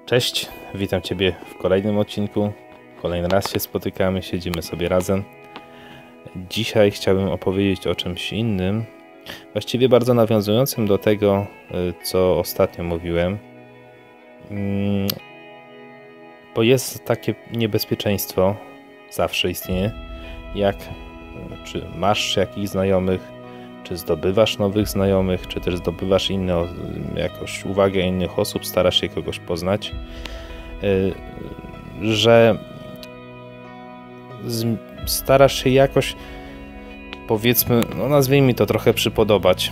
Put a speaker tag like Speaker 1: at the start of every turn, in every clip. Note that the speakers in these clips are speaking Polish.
Speaker 1: Cześć, witam Ciebie w kolejnym odcinku. Kolejny raz się spotykamy, siedzimy sobie razem. Dzisiaj chciałbym opowiedzieć o czymś innym, właściwie bardzo nawiązującym do tego, co ostatnio mówiłem. Bo jest takie niebezpieczeństwo, zawsze istnieje, jak czy masz jakichś znajomych, czy zdobywasz nowych znajomych, czy też zdobywasz jakąś uwagę innych osób, starasz się kogoś poznać, że starasz się jakoś, powiedzmy, nazwijmy to trochę przypodobać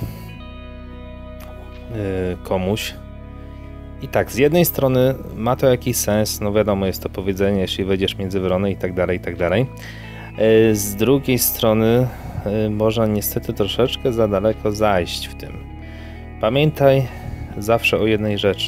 Speaker 1: komuś. I tak, z jednej strony ma to jakiś sens, wiadomo, jest to powiedzenie, jeśli wejdziesz między wrony i tak dalej, i tak dalej. Z drugiej strony można niestety troszeczkę za daleko zajść w tym. Pamiętaj zawsze o jednej rzeczy.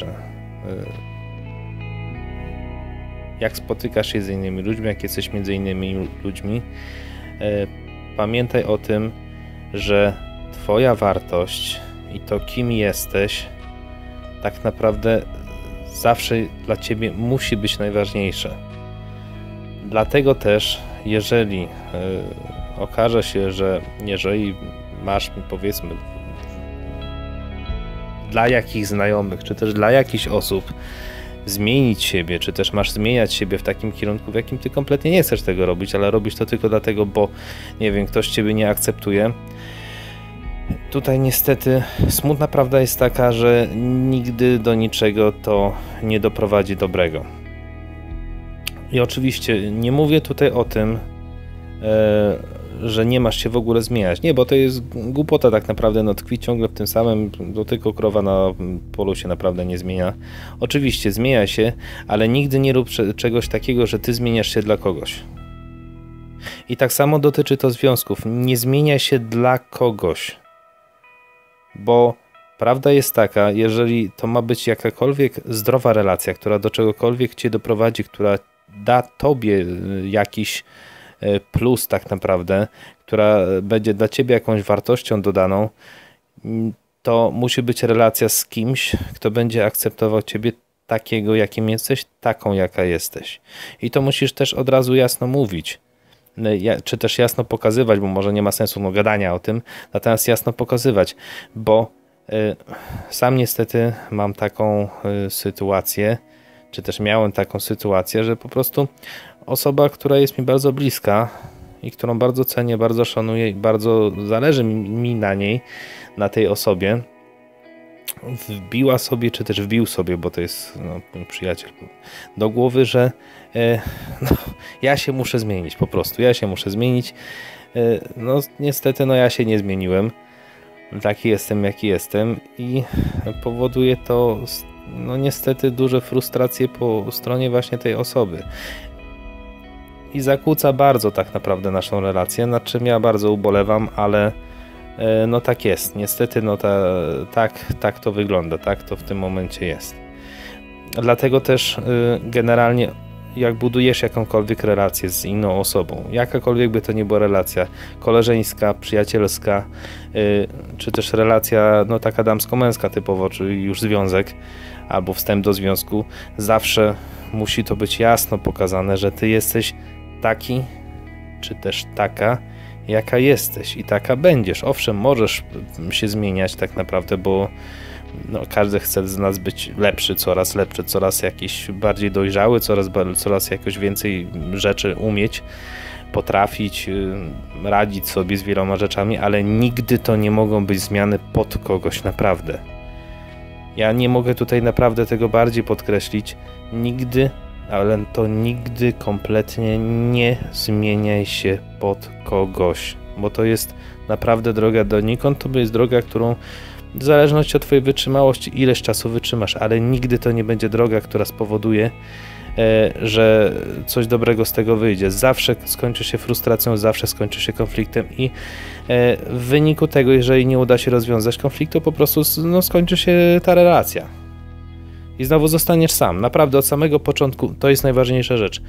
Speaker 1: Jak spotykasz się z innymi ludźmi, jak jesteś między innymi ludźmi, pamiętaj o tym, że Twoja wartość i to, kim jesteś, tak naprawdę zawsze dla Ciebie musi być najważniejsze. Dlatego też, jeżeli okaże się, że jeżeli masz, powiedzmy, dla jakichś znajomych, czy też dla jakichś osób zmienić siebie, czy też masz zmieniać siebie w takim kierunku, w jakim ty kompletnie nie chcesz tego robić, ale robisz to tylko dlatego, bo nie wiem, ktoś ciebie nie akceptuje. Tutaj niestety smutna prawda jest taka, że nigdy do niczego to nie doprowadzi dobrego. I oczywiście nie mówię tutaj o tym, że nie masz się w ogóle zmieniać. Nie, bo to jest głupota tak naprawdę, tkwi ciągle w tym samym, tylko krowa na polu się naprawdę nie zmienia. Oczywiście zmienia się, ale nigdy nie rób czegoś takiego, że ty zmieniasz się dla kogoś. I tak samo dotyczy to związków. Nie zmienia się dla kogoś. Bo prawda jest taka, jeżeli to ma być jakakolwiek zdrowa relacja, która do czegokolwiek cię doprowadzi, która da tobie jakiś plus tak naprawdę, która będzie dla ciebie jakąś wartością dodaną, to musi być relacja z kimś, kto będzie akceptował ciebie takiego, jakim jesteś, taką, jaka jesteś. I to musisz też od razu jasno mówić. Czy też jasno pokazywać, bo może nie ma sensu gadania o tym, natomiast jasno pokazywać, bo sam niestety mam taką sytuację, czy też miałem taką sytuację, że po prostu osoba, która jest mi bardzo bliska i którą bardzo cenię, bardzo szanuję i bardzo zależy mi na niej, na tej osobie, wbiła sobie, czy też wbił sobie, bo to jest mój przyjaciel, do głowy, że ja się muszę zmienić, po prostu, ja się muszę zmienić. Niestety, ja się nie zmieniłem. Taki jestem, jaki jestem i powoduje to niestety duże frustracje po stronie właśnie tej osoby. I zakłóca bardzo tak naprawdę naszą relację, nad czym ja bardzo ubolewam, ale tak jest. Niestety tak to wygląda, tak to w tym momencie jest. Dlatego też generalnie jak budujesz jakąkolwiek relację z inną osobą, jakakolwiek by to nie była relacja koleżeńska, przyjacielska, czy też relacja taka damsko-męska typowo, czyli już związek albo wstęp do związku, zawsze musi to być jasno pokazane, że ty jesteś taki, czy też taka, jaka jesteś i taka będziesz. Owszem, możesz się zmieniać tak naprawdę, bo każdy chce z nas być lepszy, coraz jakiś bardziej dojrzały, coraz jakoś więcej rzeczy umieć, potrafić radzić sobie z wieloma rzeczami, ale nigdy to nie mogą być zmiany pod kogoś naprawdę. Ja nie mogę tutaj naprawdę tego bardziej podkreślić. Nigdy, ale to nigdy kompletnie nie zmieniaj się pod kogoś, bo to jest naprawdę droga donikąd, to jest droga, którą w zależności od twojej wytrzymałości ileś czasu wytrzymasz, ale nigdy to nie będzie droga, która spowoduje, że coś dobrego z tego wyjdzie. Zawsze skończy się frustracją, zawsze skończy się konfliktem i w wyniku tego, jeżeli nie uda się rozwiązać konfliktu, po prostu skończy się ta relacja. I znowu zostaniesz sam. Naprawdę od samego początku to jest najważniejsza rzecz.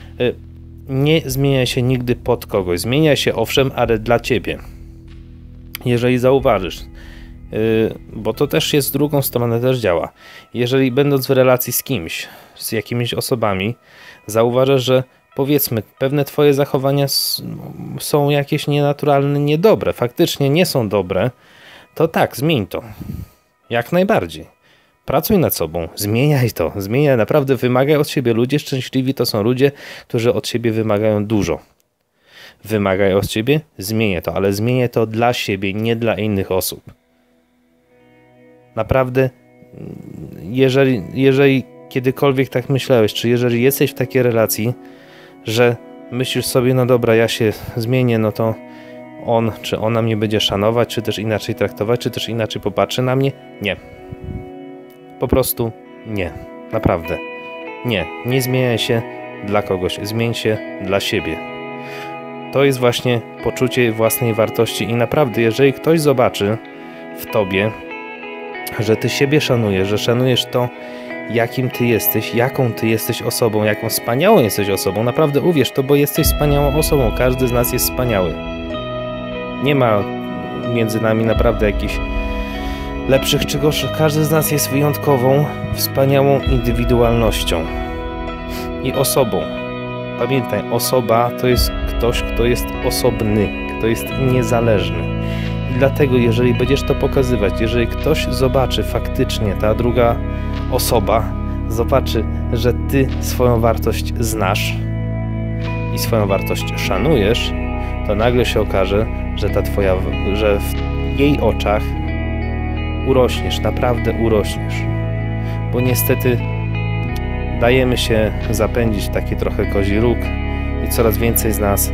Speaker 1: Nie zmienia się nigdy pod kogoś. Zmienia się owszem, ale dla ciebie. Jeżeli zauważysz, bo to też jest z drugą stronę też działa. Jeżeli będąc w relacji z kimś, z jakimiś osobami, zauważasz, że powiedzmy pewne twoje zachowania są jakieś nienaturalne, niedobre, faktycznie nie są dobre, to tak, zmień to. Jak najbardziej. Pracuj nad sobą, zmieniaj to, zmieniaj, naprawdę wymagaj od siebie. Ludzie szczęśliwi to są ludzie, którzy od siebie wymagają dużo. Wymagaj od siebie, zmienię to, ale zmienię to dla siebie, nie dla innych osób. Naprawdę, jeżeli kiedykolwiek tak myślałeś, czy jeżeli jesteś w takiej relacji, że myślisz sobie, no dobra, ja się zmienię, no to on czy ona mnie będzie szanować, czy też inaczej traktować, czy też inaczej popatrzy na mnie? Nie. Po prostu nie. Naprawdę. Nie. Nie zmieniaj się dla kogoś. Zmień się dla siebie. To jest właśnie poczucie własnej wartości i naprawdę, jeżeli ktoś zobaczy w tobie, że ty siebie szanujesz, że szanujesz to, jakim ty jesteś, jaką ty jesteś osobą, jaką wspaniałą jesteś osobą, naprawdę uwierz to, bo jesteś wspaniałą osobą. Każdy z nas jest wspaniały. Nie ma między nami naprawdę jakichś lepszych czy gorszych. Każdy z nas jest wyjątkową, wspaniałą indywidualnością i osobą. Pamiętaj, osoba to jest ktoś, kto jest osobny, kto jest niezależny. I dlatego, jeżeli będziesz to pokazywać, jeżeli ktoś zobaczy faktycznie, ta druga osoba zobaczy, że ty swoją wartość znasz i swoją wartość szanujesz, to nagle się okaże, że że w jej oczach urośniesz, naprawdę urośniesz. Bo niestety dajemy się zapędzić w taki trochę kozi róg i coraz więcej z nas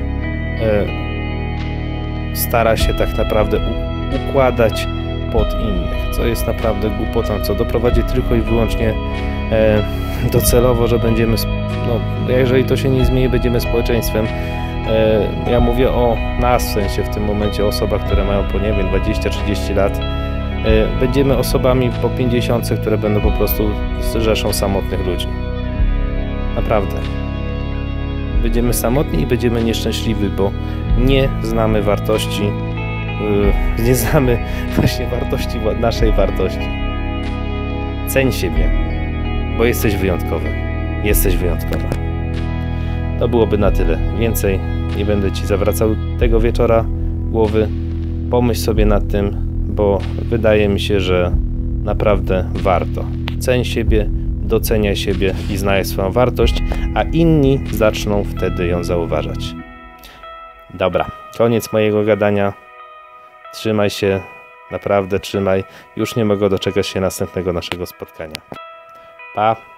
Speaker 1: stara się tak naprawdę układać pod innych, co jest naprawdę głupotą, co doprowadzi tylko i wyłącznie docelowo, że będziemy, no, jeżeli to się nie zmieni, będziemy społeczeństwem. Ja mówię o nas, w sensie w tym momencie o osobach, które mają po, nie wiem, 20-30 lat. Będziemy osobami po 50, które będą po prostu rzeszą samotnych ludzi. Naprawdę. Będziemy samotni i będziemy nieszczęśliwi, bo nie znamy wartości, nie znamy właśnie wartości, naszej wartości. Ceń siebie, bo jesteś wyjątkowy. Jesteś wyjątkowa. To byłoby na tyle. Więcej nie będę ci zawracał tego wieczora głowy. Pomyśl sobie nad tym, bo wydaje mi się, że naprawdę warto. Ceń siebie, doceniaj siebie i znaj swoją wartość, a inni zaczną wtedy ją zauważać. Dobra, koniec mojego gadania. Trzymaj się, naprawdę trzymaj. Już nie mogę doczekać się następnego naszego spotkania. Pa!